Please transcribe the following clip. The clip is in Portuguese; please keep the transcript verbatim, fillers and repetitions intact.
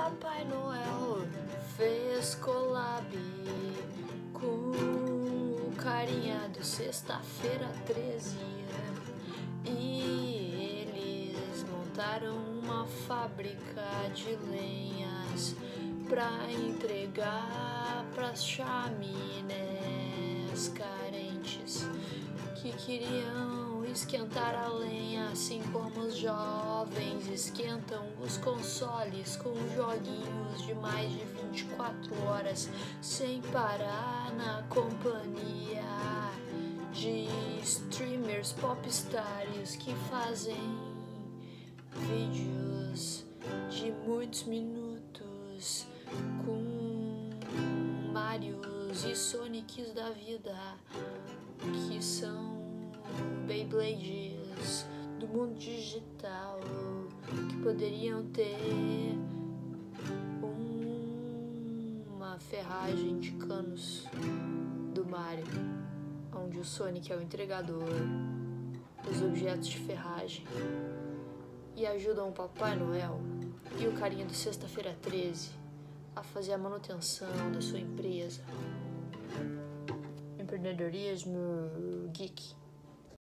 Papai Noel fez collab com o carinha do Sexta-feira treze e eles montaram uma fábrica de lenhas pra entregar pras chaminés carentes que queriam esquentar a lenha, assim como os jovens esquentam os consoles com joguinhos de mais de vinte e quatro horas sem parar, na companhia de streamers popstars que fazem vídeos de muitos minutos com Marios e Sonics da vida, que são Beyblades do mundo digital, que poderiam ter uma ferragem de canos do Mario, onde o Sonic é o entregador dos objetos de ferragem e ajudam o Papai Noel e o carinha do Sexta-feira treze a fazer a manutenção da sua empresa. Empreendedorismo geek.